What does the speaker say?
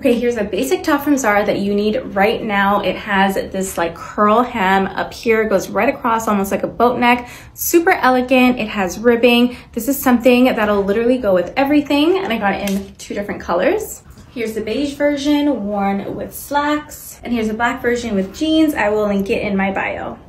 Okay, here's a basic top from Zara that you need right now. It has this like curl hem up here, it goes right across almost like a boat neck. Super elegant, it has ribbing. This is something that'll literally go with everything, and I got it in 2 different colors. Here's the beige version worn with slacks, and here's a black version with jeans. I will link it in my bio.